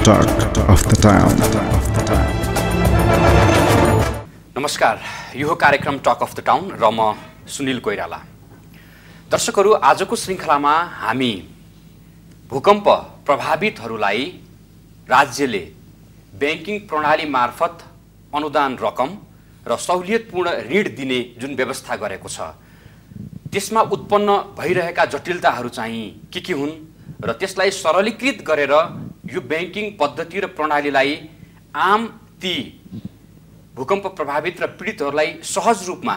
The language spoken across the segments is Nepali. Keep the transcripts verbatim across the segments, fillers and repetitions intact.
Talk of the Town. नमस्कार, यो कार्यक्रम टक अफ द टाउन र म सुनिल कोइराला। दर्शकहरू, आजको श्रृङ्खलामा हामी भूकम्प प्रभावितहरूलाई राज्यले ब्याङ्किङ प्रणाली मार्फत अनुदान रकम र सहुलियतपूर्ण ऋण दिने जुन व्यवस्था गरेको छ त्यसमा उत्पन्न भइरहेका जटिलताहरू चाहिँ के के हुन् र त्यसलाई सरलीकृत गरेर यो ब्याङ्किङ पद्धति र प्रणालीलाई आम ती भूकम्प प्रभावित र पीडितहरूलाई सहज रूपमा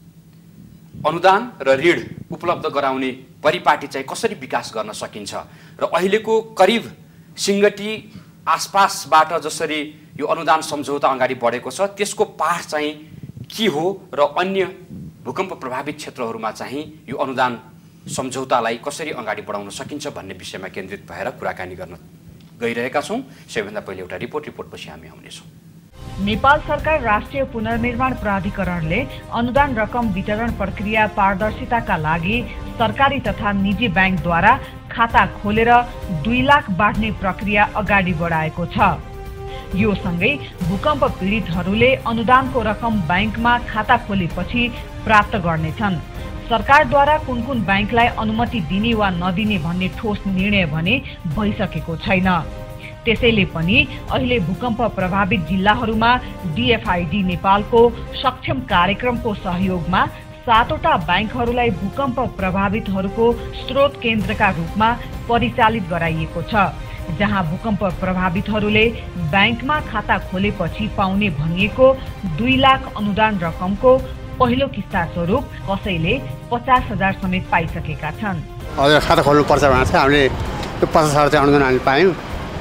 अनुदान र ऋण उपलब्ध गराउने परिपाटी चाहिँ कसरी विकास गर्न सकिन्छ र अहिलेको करिब सिंगटी आसपासबाट जसरी यो अनुदान सम्झौता अगाडि बढेको छ त्यसको पाठ चाहिँ के हो र अन्य भूकम्प प्रभावित क्षेत्रहरूमा चाहिँ यो अनुदान सम्झौतालाई कसरी अगाडि बढाउन सकिन्छ भन्ने विषयमा केन्द्रित भएर कुराकानी गर्न गइरहेका छौँ। सबैभन्दा पहिले एउटा रिपोर्ट रिपोर्टपछि हामी आउनेछौँ। नेपाल सरकार राष्ट्रिय पुनर्निर्माण प्राधिकरणले अनुदान रकम वितरण प्रक्रिया पारदर्शिताका लागि सरकारी तथा निजी ब्याङ्कद्वारा खाता खोलेर दुई लाख बाँड्ने प्रक्रिया अगाडि बढाएको छ। यो सँगै भूकम्प पीडितहरूले अनुदानको रकम ब्याङ्कमा खाता खोलेपछि प्राप्त गर्नेछन्। सरकारद्वारा कुन कुन ब्याङ्कलाई अनुमति दिने वा नदिने भन्ने ठोस निर्णय भने भइसकेको छैन। त्यसैले पनि अहिले भूकम्प प्रभावित जिल्लाहरूमा डीएफआईडी नेपालको सक्षम कार्यक्रमको सहयोगमा सातवटा ब्याङ्कहरूलाई भूकम्प प्रभावितहरूको स्रोत केन्द्रका रूपमा परिचालित गराइएको छ, जहाँ भूकम्प प्रभावितहरूले ब्याङ्कमा खाता खोलेपछि पाउने भनिएको दुई लाख अनुदान रकमको पहिलो किस्ता स्वरूप कसैले पचास हजार समेत पाइसकेका छन्। हजुर, खाता खोल्नुपर्छ भनेर चाहिँ हामीले त्यो पचास हजार चाहिँ अनुदान हामीले पायौँ।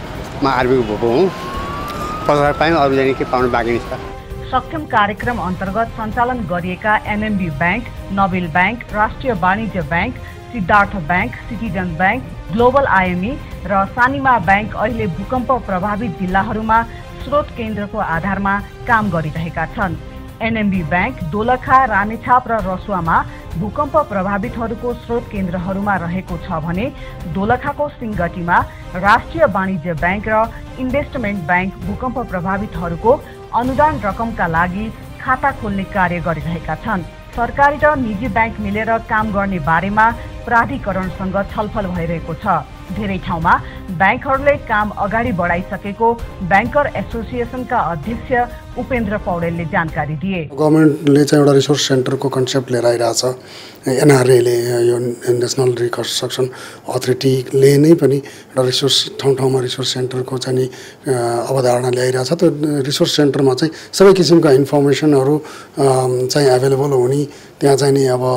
म आर्मीको भएको हुँ, पचास हजार पायौँ, अरू जाने के पाउनु बाँकी नै छ। सक्षम कार्यक्रम अन्तर्गत सञ्चालन गरिएका NMB bank, Nobel bank, Rastriya Banijya bank, Siddhartha bank, citizen bank, Global IME र सानिमा ब्याङ्क अहिले भूकम्प प्रभावित जिल्लाहरूमा स्रोत केन्द्रको आधारमा काम गरिरहेका छन्। एनएमबी ब्याङ्क दोलखा, रामेछाप र रसुवामा भूकम्प प्रभावितहरूको स्रोत केन्द्रहरूमा रहेको छ भने दोलखाको सिंगटीमा राष्ट्रिय वाणिज्य ब्याङ्क र इन्भेस्टमेन्ट ब्याङ्क भूकम्प प्रभावितहरूको अनुदान रकमका लागि खाता खोल्ने कार्य गरिरहेका छन्। सरकारी र निजी ब्याङ्क मिलेर काम गर्ने बारेमा प्राधिकरणसँग छलफल भइरहेको छ। धेरै ठाउँमा ब्याङ्कहरूले काम अगाडि बढाइसकेको ब्याङ्कर एसोसिएसनका अध्यक्ष उपेन्द्र पौडेलले जानकारी दिए। गभर्मेन्टले चाहिँ एउटा रिसोर्स सेन्टरको कन्सेप्ट लिएर आइरहेछ। एनआरएले यो नेसनल रिकन्स्ट्रक्सन अथोरिटीले नै पनि एउटा रिसोर्स ठाउँ ठाउँमा रिसोर्स सेन्टरको चाहिँ अवधारणा ल्याइरहेछ। त्यो रिसोर्स सेन्टरमा चाहिँ सबै किसिमका इन्फर्मेसनहरू चाहिँ एभाइलेबल हुने, त्यहाँ चाहिँ नि अब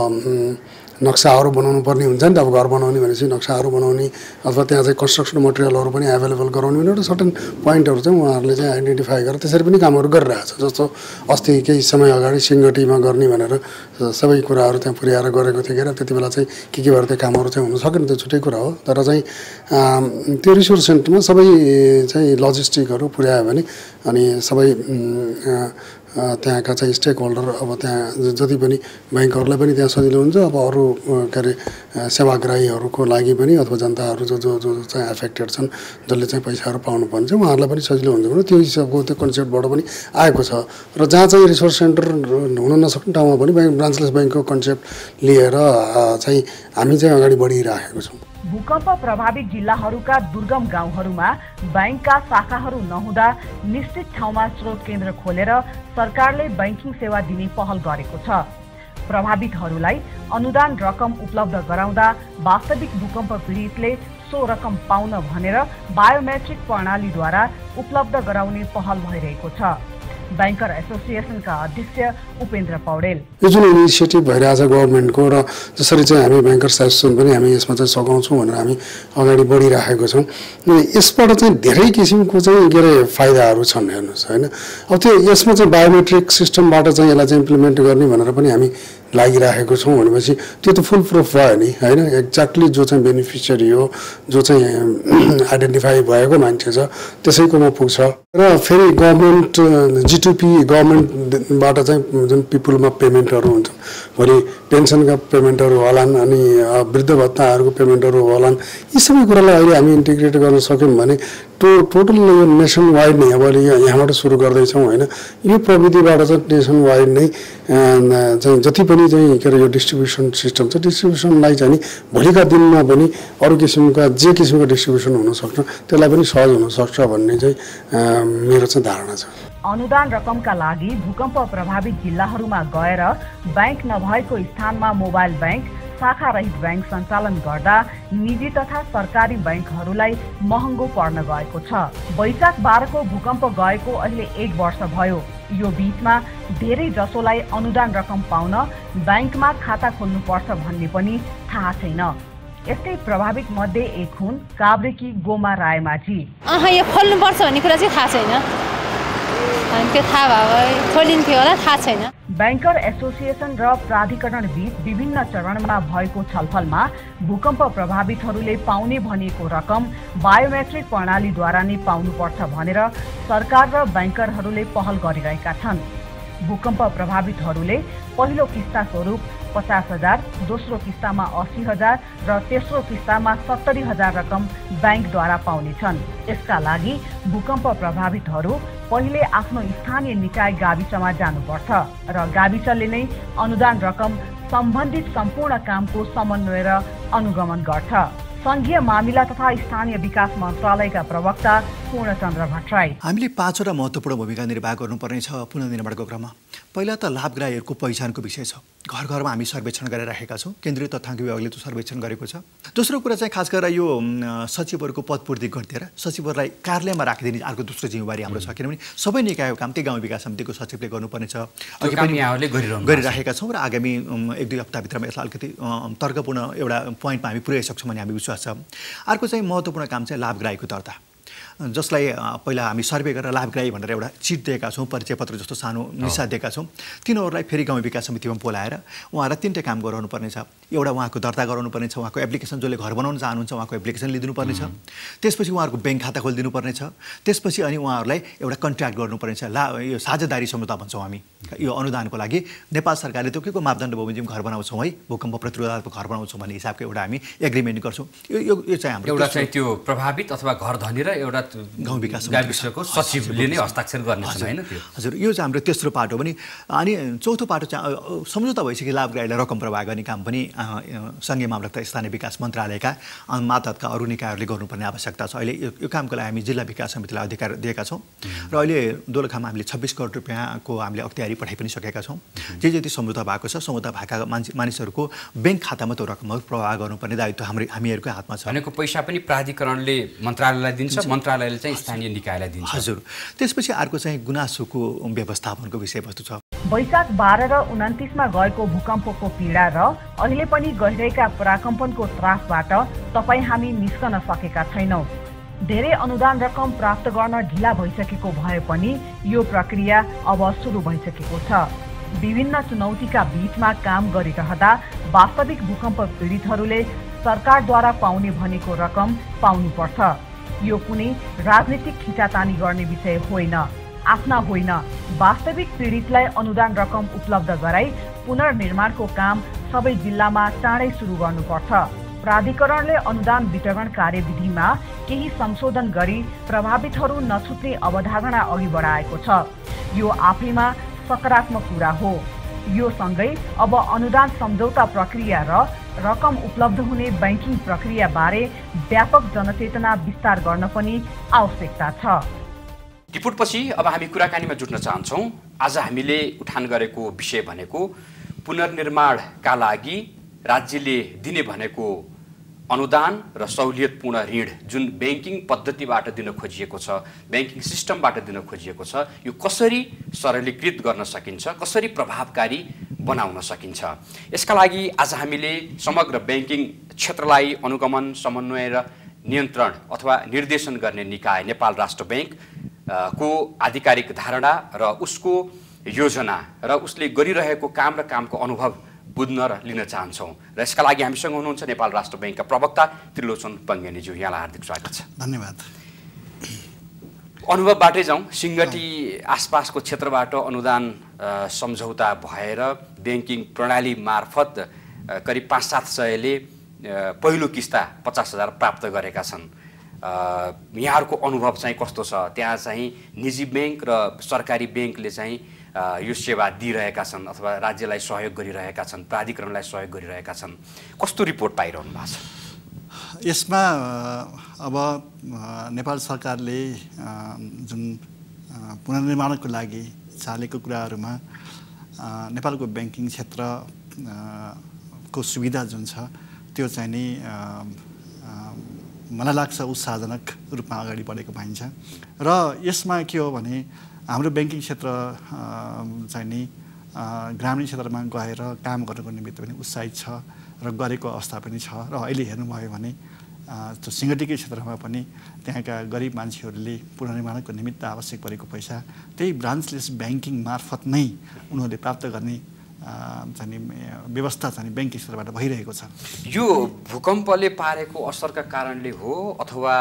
नक्साहरू बनाउनु पर्ने हुन्छ नि त। अब घर बनाउने भनेपछि नक्साहरू बनाउने अथवा त्यहाँ चाहिँ कन्स्ट्रक्सन मटेरियलहरू पनि एभाइलेबल गराउने भने एउटा सर्टेन पोइन्टहरू चाहिँ उहाँहरूले चाहिँ आइडेन्टिफाई गरेर त्यसरी पनि कामहरू गरिरहेछ। जस्तो अस्ति केही समय अगाडि सिंगटीमा गर्ने भनेर सबै कुराहरू त्यहाँ पुर्याएर गरेको थियो के र त्यति बेला चाहिँ के के भएर त्यो कामहरू चाहिँ हुन सकेन, त्यो छुट्टै कुरा हो। तर चाहिँ त्यो रिसोर्स सेन्टरमा सबै चाहिँ लजिस्टिकहरू पुर्यायो भने अनि सबै त्यहाँका चाहिँ स्टेक होल्डर अब त्यहाँ जति पनि ब्याङ्कहरूलाई पनि त्यहाँ सजिलो हुन्छ। अब अरू के अरे सेवाग्राहीहरूको लागि पनि अथवा जनताहरू जो जो जो चाहिँ एफेक्टेड छन्, जसले चाहिँ पैसाहरू पाउनुपर्ने छ, उहाँहरूलाई पनि सजिलो हुन्छ भने त्यो हिसाबको त्यो कन्सेप्टबाट पनि आएको छ। र जहाँ चाहिँ रिसोर्स सेन्टर हुन नसक्ने ठाउँमा पनि ब्याङ्क ब्रान्चलेस ब्याङ्कको कन्सेप्ट लिएर चाहिँ हामी चाहिँ अगाडि बढिराखेको छौँ। भूकम्प प्रभावित जिल्लाहरूका दुर्गम गाउँहरूमा ब्याङ्कका शाखाहरू नहुँदा निश्चित ठाउँमा स्रोत केन्द्र खोलेर सरकारले ब्याङ्किङ सेवा दिने पहल गरेको छ। प्रभावितहरूलाई अनुदान रकम उपलब्ध गराउँदा वास्तविक भूकम्प पीडितले सो रकम पाउन भनेर बायोमेट्रिक प्रणालीद्वारा उपलब्ध गराउने पहल भइरहेको छ। ब्याङ्कर एसोसिएसनका अध्यक्ष उपेन्द्र पौडेल, यो जुन इनिसिएटिभ भइरहेछ गभर्मेन्टको र जसरी चाहिँ हामी ब्याङ्कर्स एसोसिएसन पनि हामी यसमा चाहिँ सघाउँछौँ भनेर हामी अगाडि बढिराखेको छौँ। यसबाट चाहिँ धेरै किसिमको चाहिँ के अरे फाइदाहरू छन् हेर्नुहोस् होइन। अब त्यो यसमा चाहिँ बायोमेट्रिक सिस्टमबाट चाहिँ यसलाई चाहिँ इम्प्लिमेन्ट गर्ने भनेर पनि हामी लागिराखेको छौँ भनेपछि त्यो त फुल प्रुफ भयो नि होइन। एक्ज्याक्टली जो चाहिँ बेनिफिसियरी हो, जो चाहिँ आइडेन्टिफाई भएको मान्छे छ त्यसैकोमा पुग्छ। र फेरि गभर्मेन्ट जिटिपी गभर्मेन्टबाट चाहिँ जुन पिपुलमा पेमेन्टहरू हुन्छ भोलि पेन्सनका पेमेन्टहरू होलान् अनि वृद्ध भत्ताहरूको पेमेन्टहरू होलान्। यी सबै कुरालाई अहिले हामी इन्टिग्रेट गर्न सक्यौँ भने टो टोटल यो नेसन वाइड नै अब यहाँबाट सुरु गर्दैछौँ होइन, यो प्रविधिबाट चाहिँ नेसन वाइड नै चाहिँ जति पनि चाहिँ के अरे यो डिस्ट्रिब्युसन सिस्टम छ डिस्ट्रिब्युसनलाई चाहिँ नि भोलिका दिनमा पनि अरू किसिमका जे किसिमको डिस्ट्रिब्युसन हुनसक्छ त्यसलाई पनि सहज हुनसक्छ भन्ने चाहिँ मेरो चाहिँ धारणा छ। अनुदान रकमका लागि भूकम्प प्रभावित जिल्लाहरूमा गएर ब्याङ्क नभएको स्थानमा मोबाइल ब्याङ्क, शाखा रहित ब्याङ्क सञ्चालन गर्दा निजी तथा सरकारी ब्याङ्कहरूलाई महँगो पर्न गएको छ। वैशाख बाह्रको भूकम्प गएको अहिले एक वर्ष भयो। यो बीचमा धेरै जसोलाई अनुदान रकम पाउन ब्याङ्कमा खाता खोल्नुपर्छ भन्ने पनि थाहा छैन। यस्तै प्रभावित मध्ये एक हुन् काभ्रेकी गोमा रायमाझी। अह यो खोल्नुपर्छ भन्ने कुरा चाहिँ थाहा छैन, त्यो थाहा भए खोलिन्थ्यो होला, थाहा छैन। ब्याङ्कर एसोसिएसन र प्राधिकरण बीच विभिन्न चरणमा भएको छलफलमा भूकम्प प्रभावितहरूले पाउने भनिएको रकम बायोमेट्रिक प्रणालीद्वारा नै पाउनुपर्छ भनेर सरकार र ब्याङ्करहरूले पहल गरिरहेका छन्। भूकम्प प्रभावितहरूले पहिलो किस्ता स्वरूप पचास हजार, दोस्रो किस्तामा अस्सी हजार र तेस्रो किस्तामा सत्तरी हजार रकम ब्याङ्कद्वारा पाउनेछन्। यसका लागि भूकम्प प्रभावितहरू पहिले आफ्नो स्थानीय निकाय गाविसमा जानुपर्छ र गाविसले नै अनुदान रकम सम्बन्धित सम्पूर्ण कामको समन्वय र अनुगमन गर्छ। संघीय मामिला तथा स्थानीय विकास मन्त्रालयका प्रवक्ता पूर्णचन्द्र भट्टराई। हामीले पाँचवटा महत्त्वपूर्ण भूमिका निर्वाह गर्नुपर्ने छ पुनर्निर्माणको क्रममा। पहिला त लाभग्राहीहरूको पहिचानको विषय छ। घर घरमा हामी सर्वेक्षण गरिराखेका छौँ, केन्द्रीय तथ्याङ्क विभागले त्यो सर्वेक्षण गरेको छ। दोस्रो कुरा चाहिँ खास गरेर यो सचिवहरूको पदपूर्ति गरिदिएर सचिवहरूलाई कार्यालयमा राखिदिने अर्को दोस्रो जिम्मेवारी हाम्रो छ, किनभने सबै निकायको काम त्यही गाउँ विकास समितिको सचिवले गर्नुपर्ने छ। अघि पनि गरिराखेका छौँ र आगामी एक दुई हप्ताभित्रमा यसलाई अलिकति तर्कपूर्ण एउटा पोइन्टमा हामी पुर्याइसक्छौँ भन्ने हामी विश्वास छ। अर्को चाहिँ महत्त्वपूर्ण काम चाहिँ लाभग्राहीको दर्ता, जसलाई पहिला हामी सर्वे गरेर लाभग्राही भनेर एउटा चिट दिएका छौँ, परिचय पत्र जस्तो सानो निशा दिएका छौँ। तिनीहरूलाई फेरि गाउँ विकास समितिमा बोलाएर उहाँलाई तिनवटा काम गराउनु पर्ने छ। एउटा उहाँको दर्ता गराउनु पर्ने छ, उहाँको एप्लिकेसन जसले घर बनाउन चाहनुहुन्छ उहाँको एप्लिकेसन लिइदिनु पर्ने छ। त्यसपछि उहाँहरूको ब्याङ्क खाता खोलिदिनु पर्ने छ। त्यसपछि अनि उहाँहरूलाई एउटा कन्ट्र्याक्ट गर्नुपर्ने छ। ला यो साझेदारी सम्झौता भन्छौँ हामी यो अनुदानको लागि। नेपाल सरकारले त्यो के को मापदण्ड बमोजिम घर बनाउँछौँ है, भूकम्प प्रतिरोधात्मक घर बनाउँछौँ भन्ने हिसाबको एउटा हामी एग्रिमेन्ट गर्छौँ। यो यो चाहिँ हाम्रो एउटा चाहिँ त्यो प्रभावित अथवा घर धनी र एउटा गाउँ विकास गाविसको सचिवले नै हस्ताक्षर गर्नेछन् हैन त्यो। हजुर, यो चाहिँ हाम्रो तेस्रो पाटो पनि। अनि चौथो पाटो चाहिँ सम्झौता भइसक्यो लाभग्राहीलाई रकम प्रवाह गर्ने काम पनि सङ्घीय मामला तथा स्थानीय विकास मन्त्रालयका मातहतका अरू निकायहरूले गर्नुपर्ने आवश्यकता छ। अहिले यो कामको लागि हामी जिल्ला विकास समितिलाई अधिकार दिएका छौँ र अहिले दोलखामा हामीले छब्बिस करोड रुपियाँको हामीले अख्तियारी पठाइ पनि सकेका छौँ। जे जति सम्झौता भएको छ सम्झौता भएका मान्छे मानिसहरूको ब्याङ्क खातामा त्यो रकमहरू प्रवाह गर्नुपर्ने दायित्व हाम्रो हामीहरूको हातमा छ। भनेको पैसा पनि प्राधिकरणले मन्त्रालयलाई दिन्छ, मन्त्रालयले चाहिँ स्थानीय निकायलाई दिन्छ। हजुर, त्यसपछि अर्को चाहिँ गुनासोको व्यवस्थापनको विषयवस्तु छ। वैशाख बाह्र र उन्तिसमा गएको भूकम्पको पीडा र अहिले पनि गइरहेका पराकम्पनको त्रासबाट तपाईँ हामी निस्कन सकेका छैनौँ। धेरै अनुदान रकम प्राप्त गर्न ढिला भइसकेको भए पनि यो प्रक्रिया अब सुरु भइसकेको छ। विभिन्न चुनौतीका बीचमा काम गरिरहँदा वास्तविक भूकम्प पीडितहरूले सरकारद्वारा पाउने भनेको रकम पाउनुपर्छ। यो कुनै राजनीतिक खिचातानी गर्ने विषय होइन, आफ्ना होइन। वास्तविक पीडितलाई अनुदान रकम उपलब्ध गराई पुनर्निर्माणको काम सबै जिल्लामा चाँडै सुरु गर्नुपर्छ। प्राधिकरणले अनुदान वितरण कार्यविधिमा केही संशोधन गरी प्रभावितहरू नछुट्ने अवधारणा अघि बढाएको छ। यो आफैमा सकारात्मक कुरा हो। यो सँगै अब अनुदान सम्झौता प्रक्रिया र रकम उपलब्ध हुने ब्याङ्किङ प्रक्रिया बारे व्यापक जनचेतना विस्तार गर्न पनि आवश्यकता छ। रिपोर्टपछि अब हामी कुराकानीमा जुट्न चाहन्छौँ। आज हामीले उठान गरेको विषय भनेको पुनर्निर्माणका लागि राज्यले दिने भनेको अनुदान र सहुलियतपूर्ण ऋण जुन ब्याङ्किङ पद्धतिबाट दिन खोजिएको छ, ब्याङ्किङ सिस्टमबाट दिन खोजिएको छ, यो कसरी सरलीकृत गर्न सकिन्छ, कसरी प्रभावकारी बनाउन सकिन्छ। यसका लागि आज हामीले समग्र ब्याङ्किङ क्षेत्रलाई अनुगमन, समन्वय र नियन्त्रण अथवा निर्देशन गर्ने निकाय नेपाल राष्ट्र ब्याङ्क को आधिकारिक धारणा र उसको योजना र उसले गरिरहेको काम र कामको अनुभव बुझ्न र लिन चाहन्छौँ। र यसका लागि हामीसँग हुनुहुन्छ नेपाल राष्ट्र ब्याङ्कका प्रवक्ता त्रिलोचन पङ्गेनीज्यू। यहाँलाई हार्दिक स्वागत छ। धन्यवाद। अनुभवबाटै जाउँ। सिङ्गटी आसपासको क्षेत्रबाट अनुदान सम्झौता भएर ब्याङ्किङ प्रणाली मार्फत करिब पाँच सात सयले पहिलो किस्ता पचास हजार प्राप्त गरेका छन्। यहाँहरूको अनुभव चाहिँ कस्तो छ? त्यहाँ चाहिँ निजी ब्याङ्क र सरकारी ब्याङ्कले चाहिँ यो सेवा दिइरहेका छन् अथवा राज्यलाई सहयोग गरिरहेका छन्, प्राधिकरणलाई सहयोग गरिरहेका छन्, कस्तो रिपोर्ट पाइरहनु भएको छ? यसमा अब नेपाल सरकारले जुन पुनर्निर्माणको लागि चालेको कुराहरूमा नेपालको ब्याङ्किङ क्षेत्रको सुविधा जुन छ त्यो चाहिँ नि मलाई लाग्छ उत्साहजनक रूपमा अगाडि बढेको पाइन्छ। र यसमा के हो भने हाम्रो ब्याङ्किङ क्षेत्र चाहिँ नि ग्रामीण क्षेत्रमा गएर काम गर्नुको निमित्त पनि उत्साहित छ र गरेको अवस्था पनि छ। र अहिले हेर्नुभयो भने त्यो सिङ्गटीकै क्षेत्रमा पनि त्यहाँका गरिब मान्छेहरूले पुनर्निर्माणको निमित्त आवश्यक परेको पैसा त्यही ब्रान्चलेस ब्याङ्किङ मार्फत नै उनीहरूले प्राप्त गर्ने चाहिँ व्यवस्था चाहिँ ब्याङ्किङ क्षेत्रबाट भइरहेको छ। यो भूकम्पले पारेको असरका कारणले हो अथवा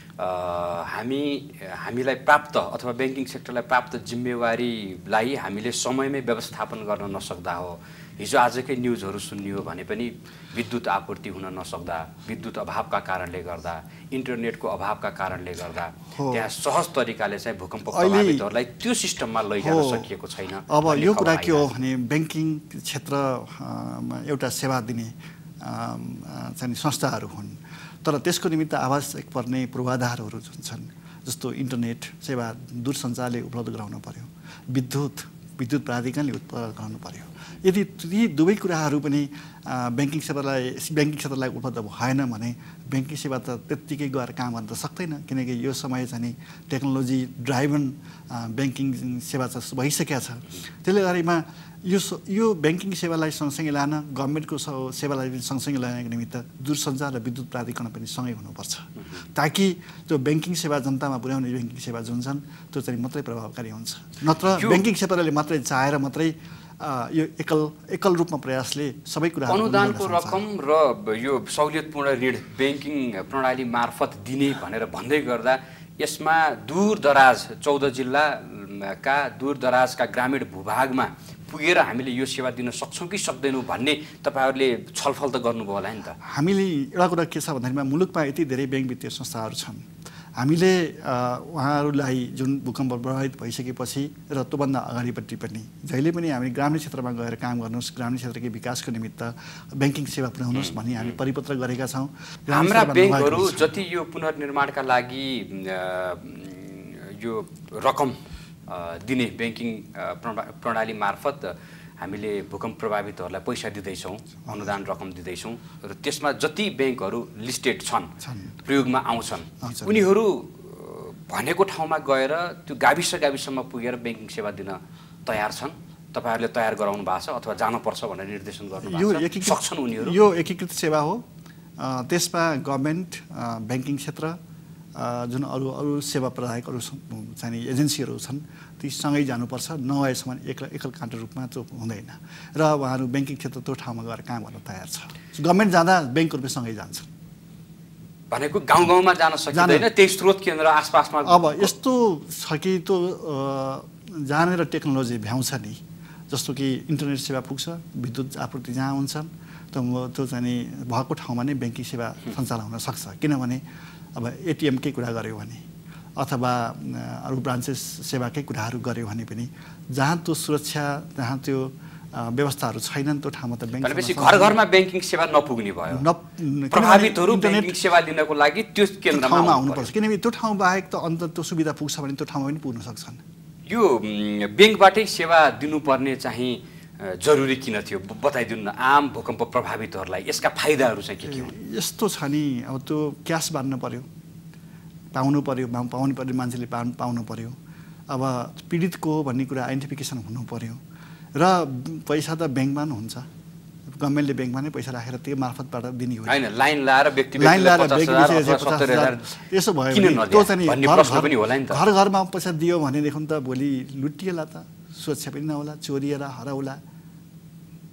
हामी हामीलाई प्राप्त अथवा ब्याङ्किङ सेक्टरलाई प्राप्त जिम्मेवारीलाई हामीले समयमै व्यवस्थापन गर्न नसक्दा हो? हिजो आजकै न्युजहरू सुन्नियो भने पनि विद्युत आपूर्ति हुन नसक्दा, विद्युत अभावका कारणले गर्दा, इन्टरनेटको अभावका कारणले गर्दा त्यहाँ सहज तरिकाले चाहिँ भूकम्प प्रभावितहरूलाई त्यो सिस्टममा लैजान सकिएको छैन। अब यो कुरा के हो भने ब्याङ्किङ क्षेत्रमा एउटा सेवा दिने चाहिँ संस्थाहरू हुन्, तर त्यसको निमित्त आवश्यक पर्ने पूर्वाधारहरू जुन छन् जस्तो इन्टरनेट सेवा दूरसञ्चारले उपलब्ध गराउनु पर्यो, विद्युत विद्युत प्राधिकरणले उपलब्ध गराउनु पर्यो। यदि यी दुवै कुराहरू पनि ब्याङ्किङ सेवालाई ब्याङ्किङ क्षेत्रलाई उपलब्ध भएन भने ब्याङ्किङ सेवा त त्यत्तिकै गएर काम गर्न त सक्दैन, किनकि यो समय चाहिँ टेक्नोलोजी ड्राइभन ब्याङ्किङ सेवा चाहिँ भइसकेको छ। त्यसले गर्दामा यो यो ब्याङ्किङ सेवालाई सँगसँगै लान गभर्मेन्टको सेवालाई पनि सँगसँगै ल्याउनको निमित्त दूरसञ्चार र विद्युत प्राधिकरण पनि सँगै हुनुपर्छ, ताकि त्यो ब्याङ्किङ सेवा जनतामा पुर्याउने ब्याङ्किङ सेवा जुन छन् त्यो चाहिँ मात्रै प्रभावकारी हुन्छ। नत्र ब्याङ्किङ क्षेत्रले मात्रै चाहेर मात्रै यो एकल एकल रूपमा प्रयासले सबै कुरा अनुदानको रकम र यो सहुलियतपूर्ण ऋण ब्याङ्किङ प्रणाली मार्फत दिने भनेर भन्दै गर्दा यसमा दूरदराज चौध जिल्लाका दूरदराजका ग्रामीण भूभागमा पुगेर हामीले यो सेवा दिन सक्छौँ कि सक्दैनौँ भन्ने तपाईँहरूले छलफल त गर्नुभयो होला नि त? हामीले एउटा कुरा के छ भन्दाखेरिमा मुलुकमा यति धेरै ब्याङ्क वित्तीय संस्थाहरू छन्, हामीले उहाँहरूलाई जुन भूकम्प प्रभावित भइसकेपछि र त्योभन्दा अगाडिपट्टि पनि जहिले पनि हामी ग्रामीण क्षेत्रमा गएर काम गर्नुहोस्, ग्रामीण क्षेत्रकै विकासको निमित्त ब्याङ्किङ सेवा पुर्याउनुहोस् भनी हामी परिपत्र गरेका छौँ। हाम्रा ब्याङ्कहरू जति यो पुनर्निर्माणका लागि यो रकम दिने ब्याङ्किङ प्रणाली मार्फत हामीले भूकम्प प्रभावितहरूलाई पैसा दिँदैछौँ, अनुदान रकम दिँदैछौँ र त्यसमा जति ब्याङ्कहरू लिस्टेड छन् प्रयोगमा आउँछन् उनीहरू भनेको ठाउँमा गएर त्यो गाविस गाविसमा पुगेर ब्याङ्किङ सेवा दिन तयार छन्? तपाईँहरूले तयार गराउनु भएको छ अथवा जानुपर्छ भनेर निर्देशन गर्नु सक्छन् उनीहरू? यो एकीकृत सेवा हो, त्यसमा गभर्मेन्ट ब्याङ्किङ क्षेत्र जुन अरू अरू सेवा प्रदायक अरू चाहिँ एजेन्सीहरू छन् ती सँगै जानुपर्छ, नभएसम्म एकल एकल काण्ड रूपमा त्यो हुँदैन र उहाँहरू ब्याङ्किङ क्षेत्र त्यो ठाउँमा गएर काम गर्न तयार छ। गभर्मेन्ट जाँदा ब्याङ्कहरू पनि सँगै जान्छन् भनेको गाउँ गाउँमा जान सकिँदैन, त्यही स्रोत केन्द्र आसपासमा? अब यस्तो छ कि त्यो जानेर टेक्नोलोजी भ्याउँछ नि, जस्तो कि इन्टरनेट सेवा पुग्छ, विद्युत आपूर्ति जहाँ हुन्छन् त्यो त्यो चाहिँ भएको ठाउँमा नै ब्याङ्किङ सेवा सञ्चालन हुन सक्छ। किनभने अब एटिएमकै कुरा गऱ्यो भने अथवा अरू ब्रान्चेस सेवाकै कुराहरू गऱ्यो भने पनि जहाँ त्यो सुरक्षा जहाँ त्यो व्यवस्थाहरू छैनन् त्यो ठाउँमा त ब्याङ्क भनेपछि घर घरमा ब्याङ्किङ सेवा नपुग्ने भयो, प्रभावितहरू ब्याङ्किङ सेवा लिनको लागि त्यो केन्द्रमा आउनुपर्छ, किनभने त्यो ठाउँ बाहेक त अन्त त्यो सुविधा पुग्छ भने त्यो ठाउँमा पनि पुग्न सक्छन्। यो ब्याङ्कबाटै सेवा दिनुपर्ने चाहिँ जरुरी किन थियो बताइदिनु न आम भूकम्प प्रभावितहरूलाई? यसका फाइदाहरू चाहिँ के के हुन्? यस्तो छ नि, अब त्यो क्यास बाँड्नु पर्यो, पाउनु पर्यो, पाउनु पर्ने मान्छेले पाउनु पाउनु पर्यो, अब पीडितको भन्ने कुरा आइडेन्टिफिकेसन हुनु पर्यो र पैसा त ब्याङ्कमा पनि हुन्छ, गभर्मेन्टले ब्याङ्कमा नै पैसा राखेर त्यो मार्फतबाट दिने हो हैन? लाइन लाएर व्यक्ति लाइन लाएर यसो भयो त्यो चाहिँ घर घरमा पैसा दियो भनेदेखि त भोलि लुटिएला त, सुरक्षा पनि नहोला, चोरिएर हराउला।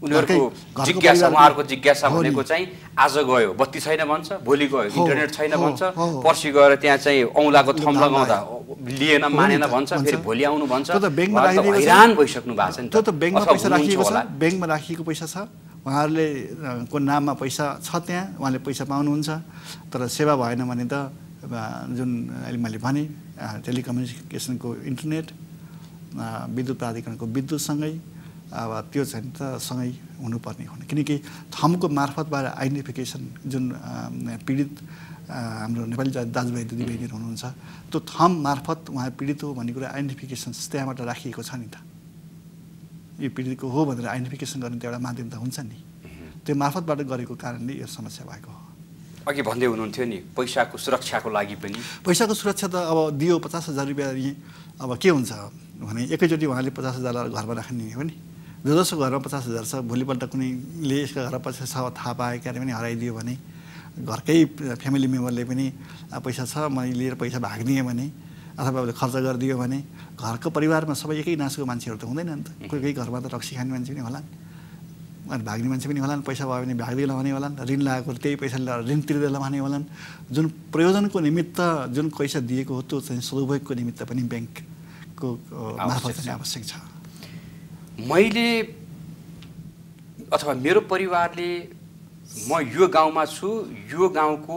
उनीहरूको जिज्ञासा उहाँहरूको जिज्ञासा भनेको चाहिँ आज गयो बत्ती छैन भन्छ, भोलि गयो इन्टरनेट छैन भन्छ, पर्सि गएर त्यहाँ चाहिँ औँलाको थम लगाउँदा लिएन मानेन भन्छ, फेरि भोलि आउनु भन्छ। हैरान भइसक्नु भएको छ नि। त्यो त ब्याङ्कमा पैसा राखिएको छ, ब्याङ्कमा राखिएको पैसा छ, उहाँहरूले को नाममा पैसा छ, त्यहाँ उहाँले पैसा पाउनुहुन्छ। तर सेवा भएन भने त जुन अहिले मैले भने टेलिकम्युनिकेसनको इन्टरनेट, विद्युत प्राधिकरणको विद्युतसँगै अब त्यो चाहिँ त सँगै हुनुपर्ने हो। किनकि थमको मार्फतबाट आइडेन्टिफिकेसन जुन पीडित हाम्रो नेपाली दाजुभाइ दिदीबहिनीहरू हुनुहुन्छ, त्यो थम मार्फत उहाँ पीडित हो भन्ने कुरा आइडेन्टिफिकेसन त्यहाँबाट राखिएको छ नि त। यो पीडितको हो भनेर आइडेन्टिफिकेसन गर्ने त एउटा माध्यम त हुन्छ नि, त्यो मार्फतबाट गरेको कारणले यो समस्या भएको हो। अघि भन्दै हुनुहुन्थ्यो नि पैसाको सुरक्षाको लागि पनि। पैसाको सुरक्षा त अब दियो पचास हजार रुपियाँ, अब के हुन्छ भने एकैचोटि उहाँले पचास हजार घरमा राख्ने हो नि। जो जसो घरमा पचास हजार छ, भोलिपल्ट कुनैले यसका घरमा पैसा छ थाहा पाए क्यारे पनि हराइदियो भने, घरकै फ्यामिली मेम्बरले पनि पैसा छ मैले लिएर पैसा भागिदिएँ भने अथवा खर्च गरिदियो भने घरको परिवारमा सबै एकै नासको मान्छेहरू त हुँदैन नि त। कोही कोही घरमा त रक्सी खाने मान्छे पनि होलान्, अनि भाग्ने मान्छे पनि होलान्, पैसा भयो भने भाग्दै लाने होलान्, ऋण लगाएको त्यही पैसा ऋण तिर्दै लाने होलान्। जुन प्रयोजनको निमित्त जुन पैसा दिएको हो त्यो चाहिँ सदुपयोगको निमित्त पनि ब्याङ्कको मार्फत चाहिँ आवश्यक छ। मैले अथवा मेरो परिवारले म यो गाउँमा छु, यो गाउँको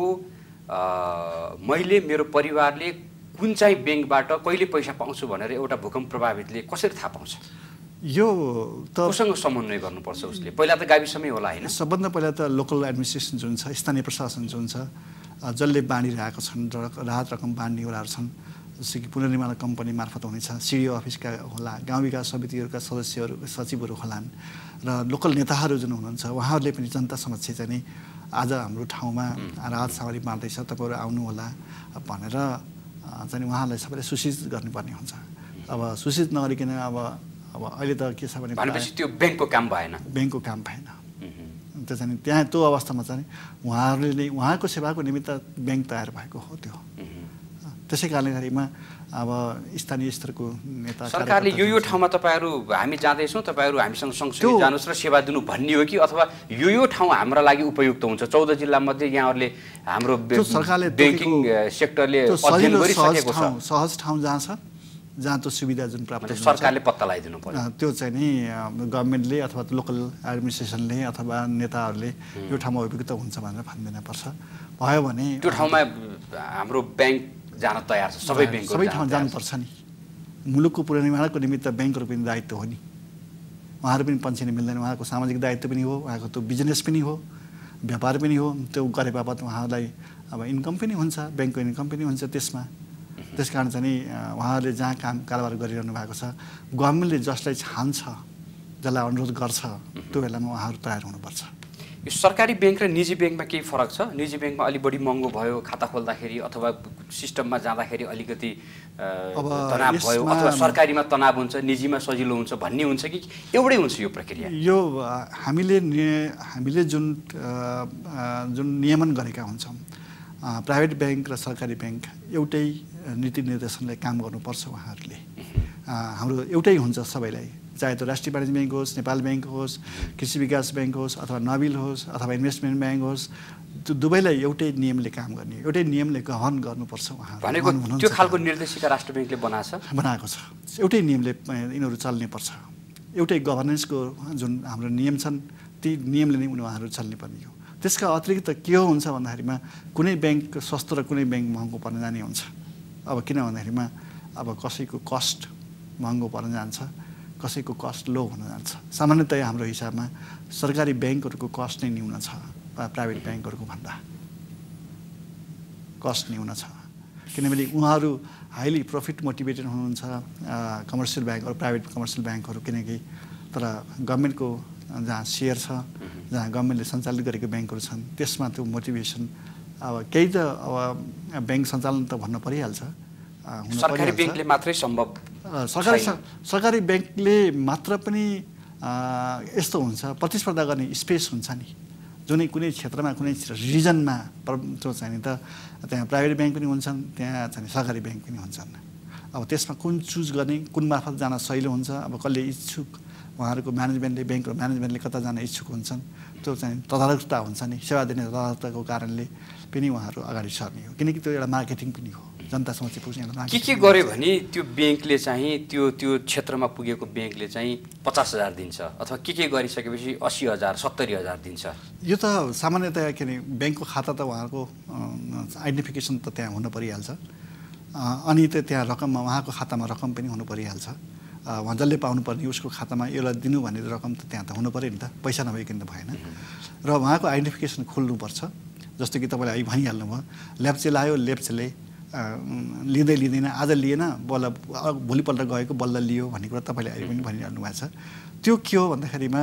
मैले मेरो परिवारले कुन चाहिँ ब्याङ्कबाट कहिले पैसा पाउँछु भनेर एउटा भूकम्प प्रभावितले कसरी थाहा पाउँछ? यो त कोसँग समन्वय गर्नुपर्छ उसले? पहिला त गाविसमै होला होइन? सबभन्दा पहिला त लोकल एडमिनिस्ट्रेसन जुन छ, स्थानीय प्रशासन जुन छ, जसले बाँडिरहेको छन्, राहत रकम बाँड्नेवालाहरू छन्, जस्तै कि पुनर्निर्माण कम्पनी मार्फत हुनेछ, सिडिओ अफिसका होला, गाउँ विकास समितिहरूका सदस्यहरू सचिवहरू होलान्, र लोकल नेताहरू जुन हुनुहुन्छ उहाँहरूले पनि जनता समक्ष चाहिँ नि आज हाम्रो ठाउँमा राहत सामग्री बाँड्दैछ, तपाईँहरू आउनु होला भनेर चाहिँ उहाँहरूलाई सबैले सूचित गर्नुपर्ने हुन्छ। अब सूचित नगरिकन अब अब अहिले त के छ भने भनेपछि त्यो ब्याङ्कको काम भएन, ब्याङ्कको काम भएन। त्यो चाहिँ त्यहाँ त्यो अवस्थामा चाहिँ उहाँहरूले नै उहाँको सेवाको निमित्त ब्याङ्क तयार भएको हो त्यो। त्यसै कारणलेमा अब स्थानीय स्तरको नेता सरकारले यो यो ठाउँमा तपाईँहरू हामी जाँदैछौँ, तपाईँहरू हामीसँग सँगसँगै जानुहोस् र सेवा दिनु भन्ने हो कि अथवा यो यो ठाउँ हाम्रा लागि उपयुक्त हुन्छ? चौध जिल्लामध्ये यहाँहरूले हाम्रो सरकारले ब्याङ्किङ सेक्टरले अध्ययन गरिसकेको छ, सहज ठाउँ जहाँ छ, जहाँ त्यो सुविधा जुन प्राप्त हुन्छ सरकारले पत्ता लगाइदिनु पर्यो। त्यो चाहिँ नि गभर्मेन्टले अथवा लोकल एडमिनिस्ट्रेसनले अथवा नेताहरूले यो ठाउँमा उपयुक्त हुन्छ भनेर भनिदिनुपर्छ। भयो भने त्यो ठाउँमा हाम्रो ब्याङ्क जान तयार छ, सबै ब्याङ्क सबै ठाउँ जानुपर्छ नि। मुलुकको पुनर्निर्माणको निमित्त ब्याङ्कहरू पनि दायित्व हो नि, उहाँहरू पनि पन्छिने मिल्दैन, उहाँको सामाजिक दायित्व पनि हो, उहाँको त्यो बिजनेस पनि हो, व्यापार पनि हो, त्यो गरे बापत उहाँहरूलाई अब इन्कम पनि हुन्छ, ब्याङ्कको इन्कम पनि हुन्छ त्यसमा। त्यस कारण चाहिँ नि उहाँहरूले जहाँ काम कारोबार गरिरहनु भएको छ, गभर्मेन्टले जसलाई छान्छ, जसलाई अनुरोध गर्छ, त्यो बेलामा उहाँहरू तयार हुनुपर्छ। यो सरकारी ब्याङ्क र निजी ब्याङ्कमा केही फरक छ? निजी ब्याङ्कमा अलिक बढी महँगो भयो खाता खोल्दाखेरि अथवा सिस्टममा जाँदाखेरि अलिकति तनाव भयो, अथवा सरकारीमा तनाव हुन्छ, निजीमा सजिलो हुन्छ भन्ने हुन्छ कि एउटै हुन्छ यो प्रक्रिया? यो हामीले हामीले जुन जुन नियमन गरेका हुन्छौँ, प्राइभेट ब्याङ्क र सरकारी ब्याङ्क एउटै नीति निर्देशनले काम गर्नुपर्छ। उहाँहरूले हाम्रो एउटै हुन्छ सबैलाई, चाहे त्यो राष्ट्रिय वाणिज्य ब्याङ्क होस्, नेपाल ब्याङ्क होस्, कृषि विकास ब्याङ्क होस्, अथवा नबिल होस्, अथवा इन्भेस्टमेन्ट ब्याङ्क होस्, त्यो दुवैलाई एउटै नियमले काम गर्ने, एउटै नियमले गहन गर्नुपर्छ। उहाँ भनेको त्यो खालको निर्देशिका राष्ट्र ब्याङ्कले बनाएको छ बनाएको छ एउटै नियमले यिनीहरू चल्ने पर्छ। एउटै गभर्नेन्सको जुन हाम्रो नियम छन् ती नियमले नै उहाँहरू चल्ने पर्ने हो। त्यसका अतिरिक्त के हो हुन्छ भन्दाखेरिमा कुनै ब्याङ्क सस्तो र कुनै ब्याङ्क महँगो पर्न जाने हुन्छ। अब किन भन्दाखेरिमा अब कसैको कस्ट महँगो पर्न जान्छ, कसैको कस्ट लो हुन जान्छ। सामान्यतया हाम्रो हिसाबमा सरकारी ब्याङ्कहरूको कस्ट नै न्यून छ प्राइभेट ब्याङ्कहरूको भन्दा, कस्ट न्यून छ। किनभने उहाँहरू हाइली प्रफिट मोटिभेटेड हुनुहुन्छ कमर्सियल ब्याङ्कहरू, प्राइभेट कमर्सियल ब्याङ्कहरू, किनकि तर गभर्मेन्टको जहाँ सेयर छ, जहाँ गभर्मेन्टले सञ्चालित गरेको ब्याङ्कहरू छन्, त्यसमा त्यो मोटिभेसन अब केही त अब ब्याङ्क सञ्चालन त भन्न परिहाल्छ। सरकारी ब्याङ्कले मात्रै सम्भव सरकारी सरकारी ब्याङ्कले मात्र पनि यस्तो हुन्छ, प्रतिस्पर्धा गर्ने स्पेस हुन्छ नि। जुनै कुनै क्षेत्रमा कुनै रिजनमा त्यो चाहिँ नि त त्यहाँ प्राइभेट ब्याङ्क पनि हुन्छन्, त्यहाँ चाहिँ सरकारी ब्याङ्क पनि हुन्छन्। अब त्यसमा कुन चुज गर्ने, कुन मार्फत जान सहिलो हुन्छ, अब कसले इच्छुक उहाँहरूको म्यानेजमेन्टले ब्याङ्कको म्यानेजमेन्टले कता जान इच्छुक हुन्छन् त्यो चाहिँ तदारुकता हुन्छ नि सेवा दिने तदारुकताको कारणले पनि उहाँहरू अगाडि सर्ने हो किनकि त्यो एउटा मार्केटिङ पनि हो जनतासम्म चाहिँ पुग्ने एउटा के के गर्यो भने त्यो ब्याङ्कले चाहिँ त्यो त्यो क्षेत्रमा पुगेको ब्याङ्कले चाहिँ पचास हजार दिन्छ अथवा के के गरिसकेपछि अस्सी हजार सत्तरी हजार दिन्छ यो त सामान्यतया के अरे ब्याङ्कको खाता त उहाँहरूको आइडेन्टिफिकेसन त त्यहाँ हुन परिहाल्छ अनि त त्यहाँ रकममा उहाँको खातामा रकम पनि हुनु परिहाल्छ उहाँ जसले पाउनुपर्ने उसको खातामा यसलाई दिनु भने रकम त त्यहाँ त हुनु पऱ्यो नि त पैसा नभइकन त भएन र उहाँको आइडेन्टिफिकेसन खोल्नुपर्छ जस्तो कि तपाईँले अहिले भनिहाल्नु भयो ल्याप्चे लायो ल्याप्चेले लिँदै लिँदैन आज लिएन बल्ल भोलिपल्ट गएको बल्ल लियो भन्ने कुरा तपाईँले अहिले पनि भनिहाल्नु भएको छ त्यो के हो भन्दाखेरिमा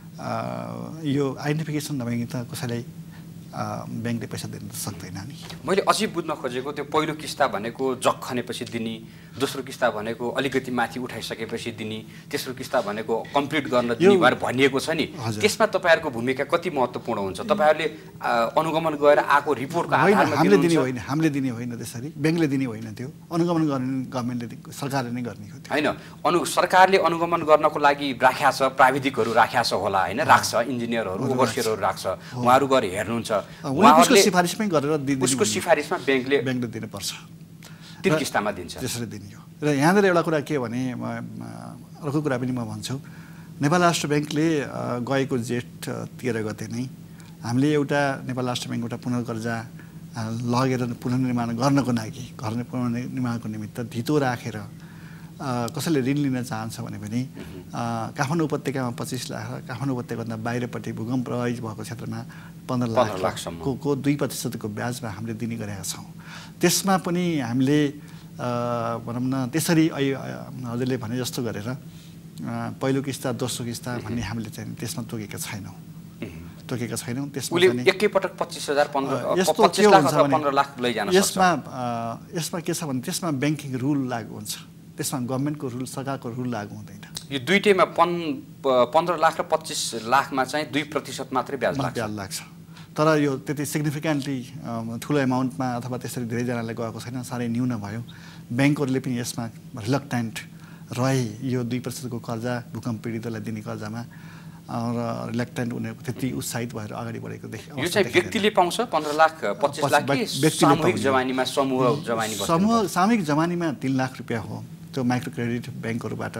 यो आइडेन्टिफिकेसन नभए त कसैलाई ब्याङ्कले पैसा दिन सक्दैन नि मैले अझै बुझ्न खोजेको त्यो पहिलो किस्ता भनेको जग खनेपछि दिने दोस्रो किस्ता भनेको अलिकति माथि उठाइसकेपछि दिने तेस्रो किस्ता भनेको कम्प्लिट गर्न दिने भनेर भनिएको छ नि त्यसमा तपाईँहरूको भूमिका कति महत्त्वपूर्ण हुन्छ तपाईँहरूले अनुगमन गरेर आएको रिपोर्टको आधारमा हामीले दिने होइन हामीले दिने होइन त्यसरी ब्याङ्कले दिने होइन त्यो अनुगमन गर्ने गभर्मेन्टले सरकारले नै गर्ने हो होइन अनु सरकारले अनुगमन गर्नको लागि राख्या छ प्राविधिकहरू राख्या छ होला होइन राख्छ इन्जिनियरहरू ओभरसियरहरू राख्छ उहाँहरू गएर हेर्नुहुन्छ उसको सिफारिसमै गरेर उसको सिफारिसमा ब्याङ्कले ब्याङ्कले दिनुपर्छ तीन किस्तामा दिन्छ त्यसरी दिने हो र यहाँनिर एउटा कुरा के भने अर्को कुरा पनि म भन्छु नेपाल राष्ट्र ब्याङ्कले गएको जेठ तेह्र गते नै हामीले एउटा नेपाल राष्ट्र ब्याङ्क एउटा पुनर्कर्जा लगेर पुनर्निर्माण गर्नको लागि घर पुनर्निर्माणको निमित्त धितो राखेर कसैले ऋण लिन चाहन्छ भने पनि काठमाडौँ उपत्यकामा पच्चिस लाख काठमाडौँ उपत्यकाभन्दा बाहिरपट्टि भूकम्प प्रभावित भएको क्षेत्रमा पन्ध्र लाखको को दुई प्रतिशतको ब्याजमा हामीले दिने गरेका छौँ त्यसमा पनि हामीले भनौँ न त्यसरी हजुरले भने जस्तो गरेर पहिलो किस्ता दोस्रो किस्ता भन्ने हामीले चाहिँ त्यसमा तोकेका छैनौँ तोकेका छैनौँ त्यसमा एकैपटक पच्चिस हजार यस्तो के हुन्छ भने यसमा यसमा के छ भने त्यसमा ब्याङ्किङ रुल लागु हुन्छ त्यसमा गभर्मेन्टको रुल सरकारको रुल लागु हुँदैन यो दुईटैमा पन् पन्ध्र लाख र पच्चिस लाखमा चाहिँ दुई प्रतिशत मात्रै ब्याज लाग्छ ब्याज लाग्छ तर यो त्यति सिग्निफिकेन्टली ठुलो एमाउन्टमा अथवा त्यसरी धेरैजनाले गएको छैन साह्रै न्यून भयो ब्याङ्कहरूले पनि यसमा रिलक्टेन्ट रहे यो दुई प्रतिशतको कर्जा भूकम्प पीडितलाई दिने कर्जामा र रिलक्टेन्ट उनीहरूको त्यति उत्साहित भएर अगाडि बढेको देखियो यो चाहिँ व्यक्तिले पाउँछ पन्ध्र लाख पच्चिस लाख सामूहिक जमानीमा समूह जमानी समूह सामूहिक जमानीमा तिन लाख रुपियाँ हो त्यो माइक्रो क्रेडिट ब्याङ्कहरूबाट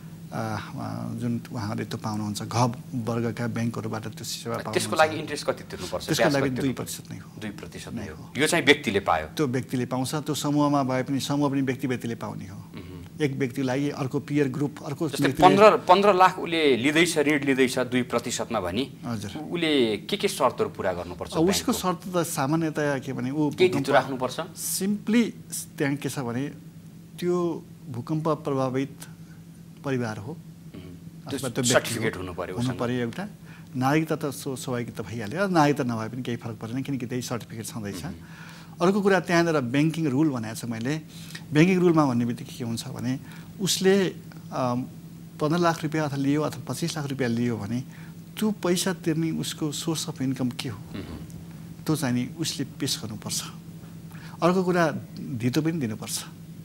जुन उहाँहरूले त्यो पाउनुहुन्छ घ वर्गका ब्याङ्कहरूबाट त्यो सेवा पाउनुहुन्छ त्यसको लागि इन्ट्रेस्ट कति तिर्नुपर्छ त्यसको लागि दुई प्रतिशत नै हो दुई प्रतिशत नै हो यो चाहिँ व्यक्तिले पायो त्यो व्यक्तिले पाउँछ त्यो समूहमा भए पनि समूह पनि व्यक्ति व्यक्तिले पाउने हो एक व्यक्तिलाई अर्को पियर ग्रुप अर्को पन्ध्र पन्ध्र लाख उसले लिँदैछ ऋण लिँदैछ दुई प्रतिशतमा भनी हजुर उसले के के शर्तहरू पुरा गर्नुपर्छ उसको शर्त त सामान्यतया के भने ऊ के धितो राख्नुपर्छ सिम्पली त्यहाँ के छ भने त्यो भूकम्प प्रभावित परिवार हो अथवा त्यो सर्टिफिकेट हुनु पर्यो हुनु पर्यो एउटा नागरिकता त स्वाभाविक त भइहाल्यो नागरिकता नभए पनि केही फरक पर्दैन किनकि त्यही सर्टिफिकेट छँदैछ अर्को कुरा त्यहाँनिर ब्याङ्किङ रुल भनेको छ मैले ब्याङ्किङ रुलमा भन्ने बित्तिकै के हुन्छ भने उसले पन्ध्र लाख रुपियाँ अथवा लियो अथवा पच्चिस लाख रुपियाँ लियो भने त्यो पैसा तिर्ने उसको सोर्स अफ इन्कम के हो त्यो चाहिँ नि उसले पेस गर्नुपर्छ अर्को कुरा धितो पनि दिनुपर्छ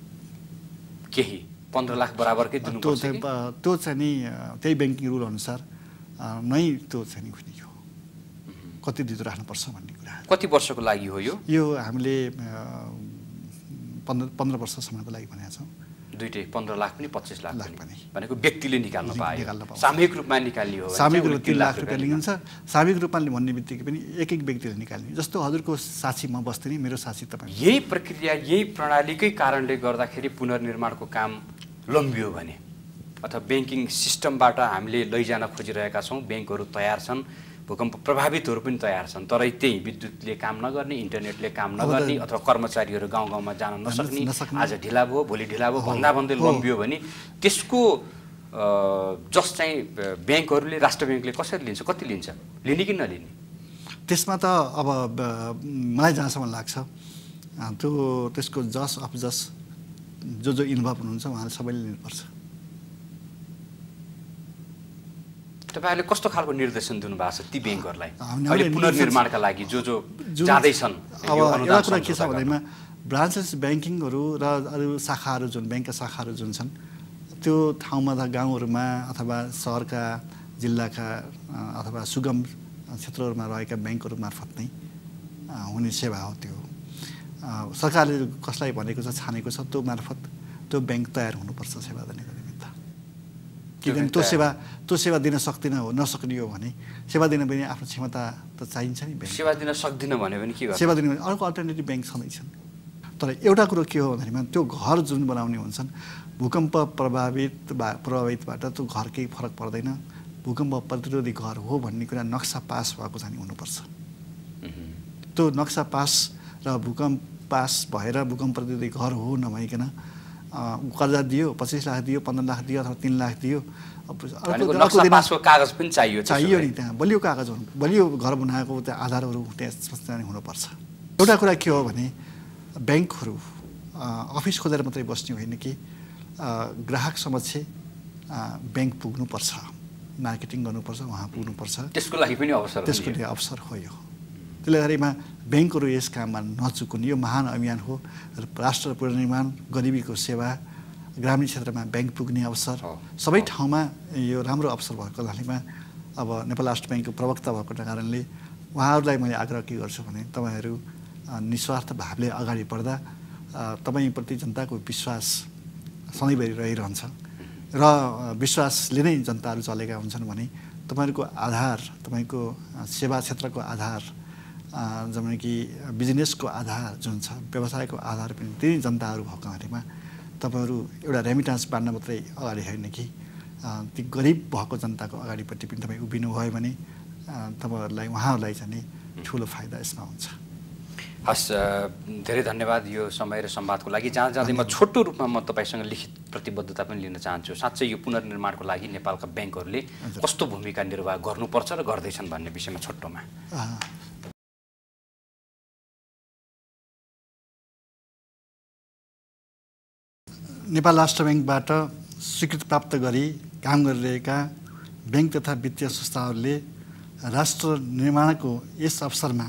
केही पन्ध्र लाख बराबरकै दिनुपर्छ त्यो चाहिँ नि त्यही ब्याङ्किङ रुल अनुसार नै त्यो चाहिँ नि हुने हो कति धितो राख्नुपर्छ भन्ने कुरा कति वर्षको लागि हो यो यो हामीले पन्ध्र पन्ध्र वर्षसम्मको लागि भनेका छौँ दुईटै पन्ध्र लाख पनि पच्चिस लाख लाख पनि भनेको व्यक्तिले निकाल्न पायो सामूहिक रूपमा निकाल्ने हो सामूहिक रूपमा तिन लाख रुपियाँ लिन्छ सामूहिक रूपमा भन्ने बित्तिकै पनि एक एक व्यक्तिले निकाल्ने जस्तो हजुरको साक्षी म बस्दैन मेरो साक्षी तपाईँ यही प्रक्रिया यही प्रणालीकै कारणले गर्दाखेरि पुनर्निर्माणको काम लम्बियो भने अथवा ब्याङ्किङ सिस्टमबाट हामीले लैजान खोजिरहेका छौँ ब्याङ्कहरू तयार छन् भूकम्प प्रभावितहरू पनि तयार छन् तर त्यही विद्युतले काम नगर्ने इन्टरनेटले काम नगर्ने अथवा कर्मचारीहरू गाउँ गाउँमा जान नसक्ने आज ढिला भयो भोलि ढिला भयो भन्दा भन्दै लम्बियो भने त्यसको जस चाहिँ ब्याङ्कहरूले राष्ट्र ब्याङ्कले कसरी लिन्छ कति लिन्छ लिने कि नलिने त्यसमा त अब मलाई जहाँसम्म लाग्छ त्यो त्यसको जस अफ जस जो जो इन्भल्भ हुनुहुन्छ उहाँले सबैले लिनुपर्छ तपाईँहरूले कस्तो खालको निर्देशन दिनुभएको छ ती ब्याङ्कहरूलाई अहिले पुनर्निर्माणका लागि जो जो जाँदैछन् अब एउटा कुरा के छ भन्दैमा ब्रान्चेस ब्याङ्किङहरू र अरू शाखाहरू जुन ब्याङ्कका शाखाहरू जुन छन् त्यो ठाउँमा त गाउँहरूमा अथवा सहरका जिल्लाका अथवा सुगम क्षेत्रहरूमा रहेका ब्याङ्कहरू मार्फत नै हुने सेवा हो। त्यो सरकारले कसलाई भनेको छ छानेको छ त्यो मार्फत त्यो ब्याङ्क तयार हुनुपर्छ सेवा दिनको निमित्त। किनभने त्यो सेवा त्यो सेवा दिन सक्दिन हो नसक्ने हो भने सेवा दिन पनि आफ्नो क्षमता त चाहिन्छ नि। ब्याङ्क सेवा दिन सक्दिन भने पनि के गर्छ? सेवा दिन भने अर्को अल्टरनेटिभ ब्याङ्क छँदैछन्। तर एउटा कुरो के हो भन्दाखेरिमा त्यो घर जुन बनाउने हुन्छन् भूकम्प प्रभावित बा प्रभावितबाट त्यो घर केही फरक पर्दैन। भूकम्प प्रतिरोधी घर हो भन्ने कुरा नक्सा पास भएको चाहिँ हुनुपर्छ। त्यो नक्सा पास र भूकम्प पास भएर भूकम्प प्रतिरोधी घर हो नभइकन कर्जा दियो पच्चिस लाख दियो पन्ध्र लाख दियो अथवा तिन लाख दियो नक्सा पासको कागज पनि चाहियो चाहियो नि। त्यहाँ बलियो कागज हुनु बलियो घर बनाएको त्यहाँ आधारहरू त्यहाँ हुनुपर्छ। एउटा कुरा के हो भने ब्याङ्कहरू अफिस खोजेर मात्रै बस्ने होइन कि ग्राहक समक्ष ब्याङ्क पुग्नुपर्छ, मार्केटिङ गर्नुपर्छ, उहाँ पुग्नुपर्छ। त्यसको लागि पनि अवसर त्यसको लागि अवसर हो यो। त्यसले गर्दामा ब्याङ्कहरू यस काममा नचुकुन्। यो महान अभियान हो। राष्ट्र पुनर्निर्माण, गरिबीको सेवा, ग्रामीण क्षेत्रमा ब्याङ्क पुग्ने अवसर सबै ठाउँमा यो राम्रो अवसर भएको हुनालेमा अब नेपाल राष्ट्र ब्याङ्कको प्रवक्ता भएको कारणले उहाँहरूलाई मैले आग्रह के गर्छु भने तपाईँहरू निस्वार्थ भावले अगाडि बढ्दा तपाईँप्रति जनताको विश्वास सधैँभरि रहिरहन्छ र विश्वासले नै जनताहरू चलेका हुन्छन् भने तपाईँहरूको आधार तपाईँको सेवा क्षेत्रको आधार जब कि बिजनेसको आधार जुन छ व्यवसायको आधार पनि त्यही जनताहरू भएको हुनालेमा तपाईँहरू एउटा रेमिटान्स बाँड्न मात्रै अगाडि होइन कि ती गरिब भएको जनताको अगाडिपट्टि पनि तपाईँ उभिनुभयो भने तपाईँहरूलाई उहाँहरूलाई चाहिँ ठुलो फाइदा यसमा हुन्छ। हस्, धेरै धन्यवाद यो समय र संवादको लागि। जहाँ जाँदै म छोटो रूपमा म तपाईँसँग लिखित प्रतिबद्धता पनि लिन चाहन्छु। साँच्चै यो पुनर्निर्माणको लागि नेपालका ब्याङ्कहरूले कस्तो भूमिका निर्वाह गर्नुपर्छ र गर्दैछन् भन्ने विषयमा छोटोमा। नेपाल राष्ट्र ब्याङ्कबाट स्वीकृति प्राप्त गरी काम गरिरहेका ब्याङ्क तथा वित्तीय संस्थाहरूले राष्ट्र निर्माणको यस अवसरमा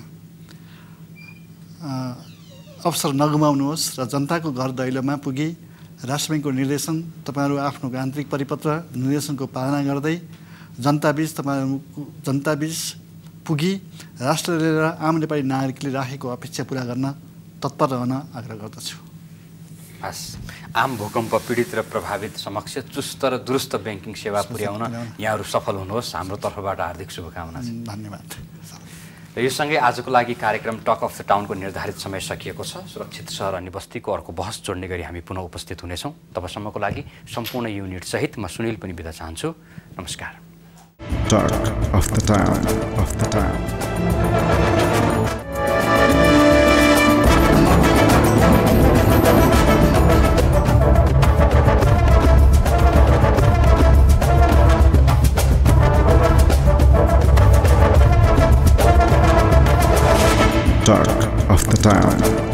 अवसर नगुमाउनुहोस् र जनताको घर दैलोमा पुगी राष्ट्र ब्याङ्कको निर्देशन तपाईँहरू आफ्नो आन्तरिक परिपत्र निर्देशनको पालना गर्दै जनताबीच तपाईँहरू जनताबीच पुगी राष्ट्रले र आम नेपाली नागरिकले राखेको अपेक्षा पुरा गर्न तत्पर रहन आग्रह गर्दछु। हस्, आम भूकम्प पीडित र प्रभावित समक्ष चुस्त र दुरुस्त ब्याङ्किङ सेवा पुर्याउन यहाँहरू सफल हुनुहोस्। हाम्रो तर्फबाट हार्दिक शुभकामना छ। धन्यवाद। र यो सँगै आजको लागि कार्यक्रम टक अफ द टाउनको निर्धारित समय सकिएको छ। सुरक्षित सहर अनि बस्तीको अर्को बहस जोड्ने गरी हामी पुनः उपस्थित हुनेछौँ। तबसम्मको लागि सम्पूर्ण युनिट सहित म सुनिल पनि बिदा चाहन्छु। नमस्कार। Talk of the town, of the town. Talk of the town.